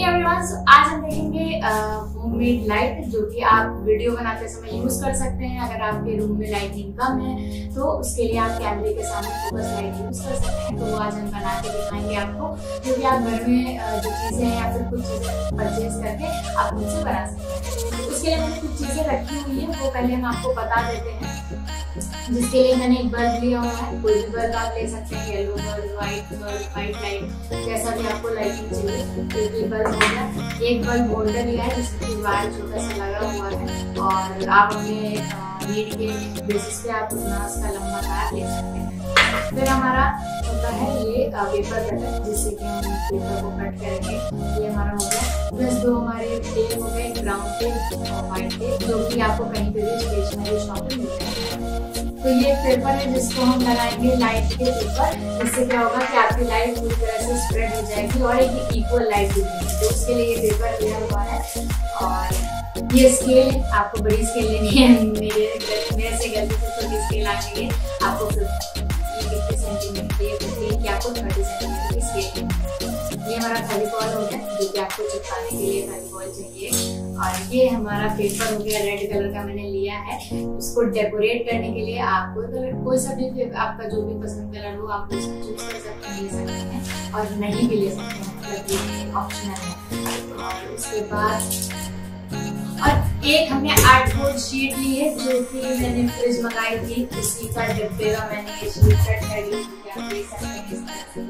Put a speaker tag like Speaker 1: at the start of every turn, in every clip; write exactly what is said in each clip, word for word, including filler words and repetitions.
Speaker 1: Everyone, आज हम देखेंगे होममेड लाइट जो कि आप वीडियो बनाते समय यूज कर सकते हैं। अगर आपके रूम में लाइटिंग कम है तो उसके लिए आप कैमरे के सामने फोकस लाइट यूज कर सकते हैं। तो आज हम बना के दिखाएंगे आपको, क्योंकि आप घर में जो चीजें हैं या फिर कुछ चीजें परचेज करके आप उनसे बना सकते हैं। उसके लिए मैंने कुछ चीजें रखी हुई है, वो पहले हम आपको बता देते हैं। जिसके लिए मैंने एक बल्ब लिया हुआ है, कोई भी बल्ब आप ले सकते हैं, yellow bulb, white bulb, white light, जैसा भी आपको लाइटिंग चाहिए। एक ही बल्ब हो गया। एक बल्ब होल्डर लिया है जिसमें वायर छोटा सा लगा हुआ है, और आप अपने नीड के बेसिस पे आप उतना उसका लंबा तार ले सकते हैं। फिर हमारा होता है ये पेपर कटर, जिससे कि हम पेपर को कट करेंगे। ये हमारा हो गया। प्लस दो हमारे टेप हो गए, ब्राउन टेप और व्हाइट टेप, जो कि आपको कहीं पे भी स्टेशनरी शॉप में मिल जाएगा। तो ये पेपर है जिसको हम लगाएंगे लाइट के ऊपर। इससे क्या होगा कि आपकी लाइट पूरी तरह से स्प्रेड हो जाएगी और एक इक्वल लाइट मिलेगी। तो उसके लिए ये पेपर लिया हुआ है। और ये स्केल आपको बड़ी स्केल लेनी है, मेरे मेरे से गलती से छोटी स्केल आ गई है। आपको फिफ्टी सेंटीमीटर की स्केल की आपको थर्टी सेंटीमीटर की स्केल लेनी है। ये हमारा फेविकॉल हो गया, जो कि आपको चिपकाने के लिए फेविकॉल चाहिए। और ये हमारा पेपर हो गया, रेड कलर का मैंने लिया है। उसको डेकोरेट करने के लिए आप कोई कलर, कोई सा भी आपका जो भी पसंद कलर हो आप उसको चूज कर सकते हैं, ले सकते हैं और नहीं भी ले सकते हैं, मतलब ये ऑप्शनल है। और उसके बाद और एक हमने आठ बोर्ड शीट ली है, जो कि मैंने फ्रिज मंगाई थी। इसी का डब्बे का मैंने ये शीट कट कर ली, आप देख सकते हैं।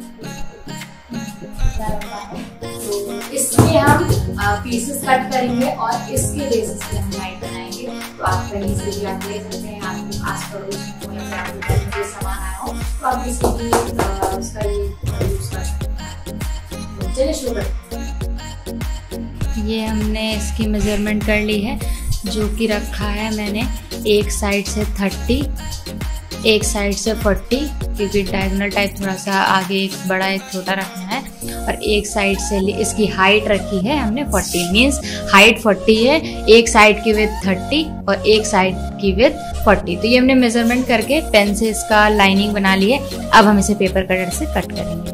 Speaker 1: तो इसमें हम पीसेस कट करेंगे और इसके बेसिस पे हम लाइट बनाएंगे। तो आप कहीं से भी आप ले सकते हैं, आपके आस पड़ोस में या फिर आपके घर में सामान आया हो तो आप किसी भी उसका ये यूज कर सकते हैं। चलिए शुरू करते हैं।
Speaker 2: ये हमने इसकी मेजरमेंट कर ली है, जो कि रखा है मैंने एक साइड से थर्टी, एक साइड से फोर्टी, क्योंकि डायगोनल टाइप थोड़ा सा आगे एक बड़ा एक छोटा रखना है। और एक साइड से इसकी हाइट रखी है हमने फोर्टी, मीन्स हाइट फोर्टी है, एक साइड की विड्थ थर्टी और एक साइड की विड्थ फोर्टी। तो ये हमने मेजरमेंट करके पेन से इसका लाइनिंग बना ली है। अब हम इसे पेपर कटर से कट करेंगे।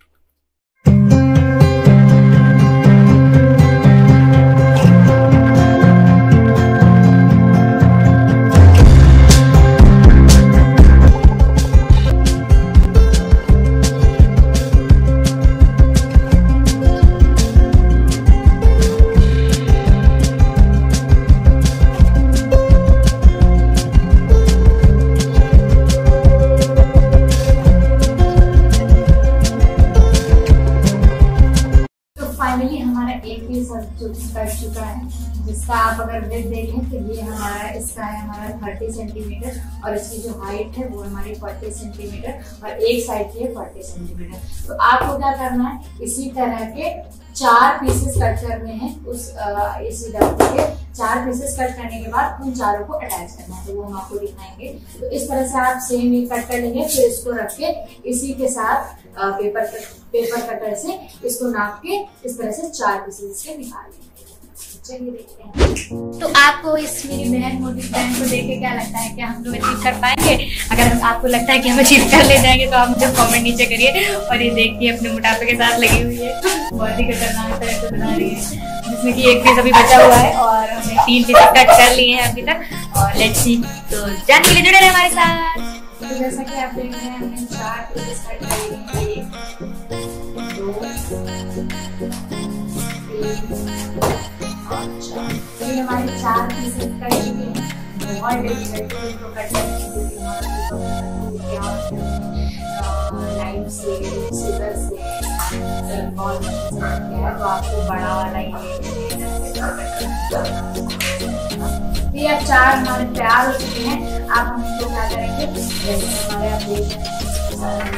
Speaker 1: फाइनली हमारा एक ही सब जो कट चुका है, जिसका आप अगर विड्थ देखें तो ये हमारा इसका है हमारा थर्टी सेंटीमीटर और इसकी जो हाइट है वो हमारी फोर्टी सेंटीमीटर और एक साइड की है फोर्टी सेंटीमीटर। तो आपको क्या करना है, इसी तरह के चार पीसेस कट करने हैं। उस आ, इसी डब्बे के चार पीसेस कट करने के बाद उन चारों को अटैच करना है, तो वो हम आपको दिखाएंगे। तो इस तरह से आप सेम ही कट कर लेंगे, फिर इसको रख के इसी के साथ आ, पेपर कट, पेपर कटर से इसको नाप के इस तरह से चार पीसेस के निकाल लेंगे। चलिए देखते हैं।
Speaker 2: तो आपको इस मेरी बहन मोटी बहन को देख के क्या लगता है, क्या हम लोग अचीव कर पाएंगे? अगर आपको लगता है कि हम अचीव कर ले जाएंगे तो आप मुझे कमेंट नीचे करिए। और ये देखिए अपने मोटापे के साथ लगी हुई है, बहुत ही खतरनाक तरह से बना रही है, जिसमें कि एक पीस अभी बचा हुआ है और हमने तीन पीस कट कर लिए हैं अभी तक। और लेट्स सी, तो जानने के लिए जुड़े रहे हमारे साथ।
Speaker 1: तो जैसा कि आप देख रहे हैं हमने चार पीसेस कट कर लिए हैं, एक, दो, तीन और चार। ये हमारे चार पीसेस कट चुके हैं। बहुत डिफिकल्ट है इनको कट करने के लिए, लाइट से, सीजर से और मशीन से किया है। तो आपको बड़ा वाला ये ये अब चार हमारे तैयार हो चुके हैं। आप हम इनको क्या करेंगे, जैसे हमारे आप देख रहे हैं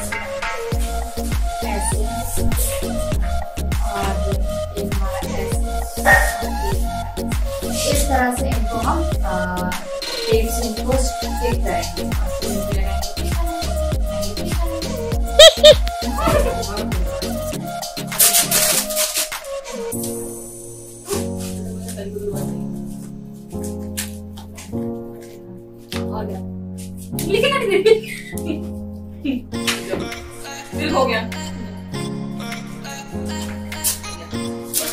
Speaker 1: ऐसे और एक हमारा ऐसे, इस तरह से इनको हम टेप से इनको स्टिक करेंगे। हो गया।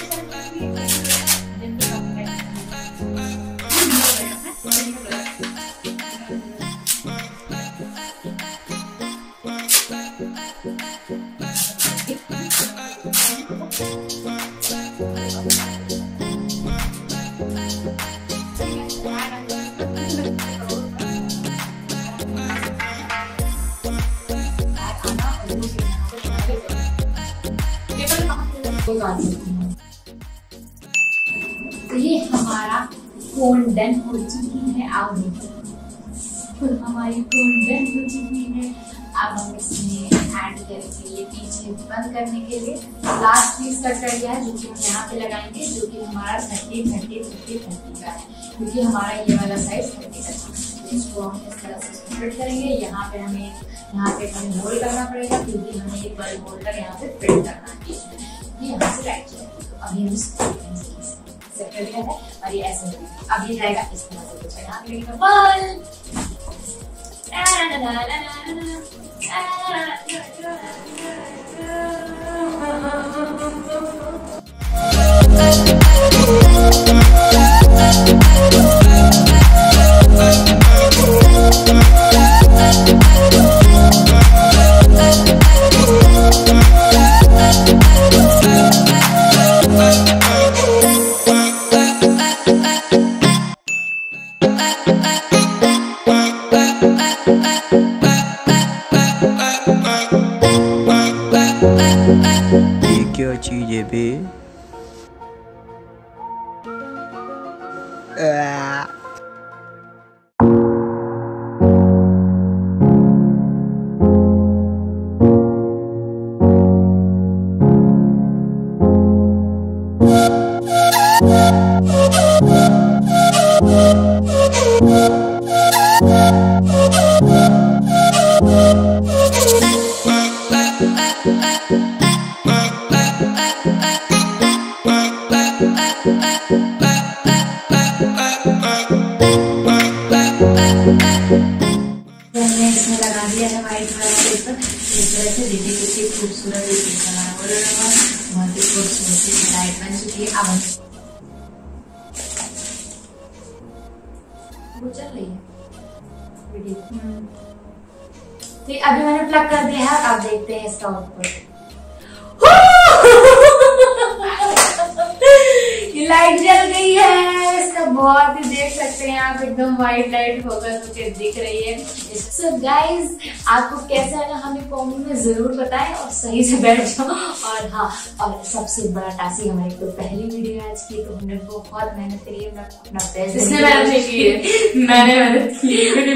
Speaker 1: निकाल सकती हूँ। तो ये हमारा कोन डन हो चुकी है। आप देखिए हमारी कोन डन हो चुकी है। अब हम इसमें ऐड करेंगे ये पीछे बंद करने के लिए लास्ट पीस कट कर दिया है, जो कि हम यहाँ पे लगाएंगे, जो कि हमारा थर्टी थर्टी थर्टी थर्टी का है, क्योंकि हमारा ये वाला साइज थर्टी का था। इसको हम इस तरह से स्प्रेड करेंगे। यहाँ पे हमें यहाँ पे हमें होल्ड करना पड़ेगा, क्योंकि हमें एक बल्ब होल्डर यहाँ पे फिट करना है। ये यहाँ से राइट जाएगा। तो अभी हम इसको सेट कर दिया है और ये ऐसे होगा। अब ये जाएगा इस तरह से, कुछ यहाँ पे लगेगा बल्ब।
Speaker 3: ये क्या चीज है बे?
Speaker 1: हमने इसमें लगा दिया है व्हाइट वाला पेपर। इस तरह से देखिए कितनी खूबसूरत बहुत ही खूबसूरत लाइट बन चुकी है। अब वो चल रही है वीडियो। तो अभी मैंने प्लग कर दिया है। अब देखते हैं इसका आउटपुट। ये लाइट जल गई है। इसका बहुत ही देख सकते हैं आप, एकदम व्हाइट लाइट फोकस मुझे दिख रही है। सो गाइज, आपको कैसा लगा हमें कमेंट में जरूर बताएं और सही से बैठ जाओ। और हाँ, और सबसे बड़ा टास्क हमारी तो पहली वीडियो आज की, तो हमने बहुत मेहनत करी है। अपना बेस्ट
Speaker 2: इसने मेहनत नहीं की है, मैंने मेहनत की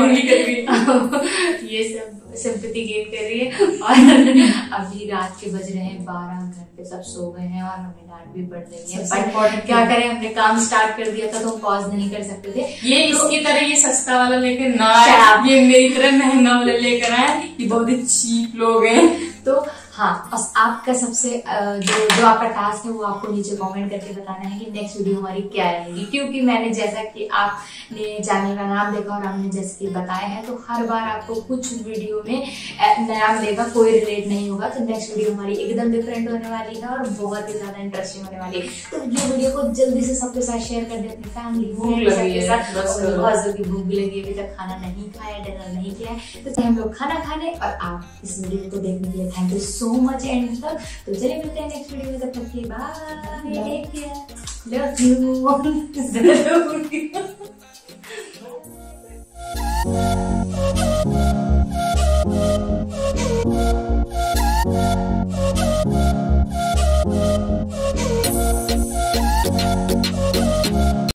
Speaker 2: है।
Speaker 1: ये सब सिंपैथी गेन कर रही है। और अभी रात के बज रहे हैं बारह, घर पे सब सो गए हैं और हमें डांट भी पड़ रही है। पर क्या करें, हमने काम स्टार्ट कर दिया था तो हम पॉज नहीं कर सकते थे।
Speaker 2: ये तो, इसकी तरह ये सस्ता वाला लेकर ना आए, ये मेरी तरह महंगा वाला लेकर आए। ये बहुत ही चीप लोग हैं।
Speaker 1: तो हाँ, आपका सबसे जो जो आपका टास्क है वो आपको नीचे कमेंट करके बताना है कि नेक्स्ट वीडियो हमारी क्या रहेगी। क्योंकि मैंने जैसा कि आपने चैनल का नाम देखा और हमने जैसे कि बताया है, तो हर बार आपको कुछ वीडियो में नया मिलेगा, कोई रिलेट नहीं होगा। तो नेक्स्ट वीडियो हमारी एकदम डिफरेंट होने वाली है और बहुत ही ज्यादा इंटरेस्टिंग होने वाली है। तो ये वीडियो को जल्दी से सबके साथ शेयर कर दे, अपनी फैमिली के साथ। बहुत जल्दी भूख भी लगी, अभी तक खाना नहीं खाया, डिनर नहीं किया है, तो हम लोग खाना खाने। और आप इस वीडियो को देखने के लिए thank you so much end तक। तो चलिए मिलते हैं नेक्स्ट वीडियो में, तब तक के bye, take care, love you.